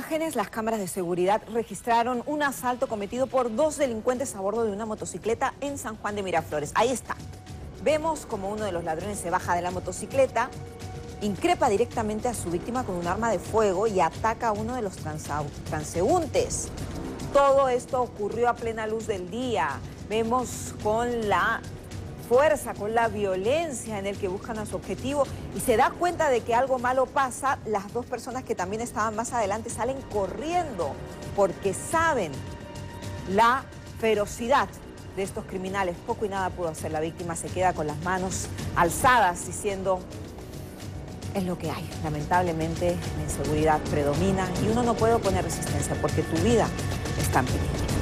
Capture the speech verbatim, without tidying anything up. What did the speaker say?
imágenes, las cámaras de seguridad registraron un asalto cometido por dos delincuentes a bordo de una motocicleta en San Juan de Miraflores. Ahí está. Vemos como uno de los ladrones se baja de la motocicleta, increpa directamente a su víctima con un arma de fuego y ataca a uno de los transeúntes. Todo esto ocurrió a plena luz del día. Vemos con la fuerza, con la violencia en el que buscan a su objetivo y se da cuenta de que algo malo pasa. Las dos personas que también estaban más adelante salen corriendo porque saben la ferocidad de estos criminales. Poco y nada pudo hacer. La víctima se queda con las manos alzadas diciendo: es lo que hay. Lamentablemente la inseguridad predomina y uno no puede oponer resistencia porque tu vida está en peligro.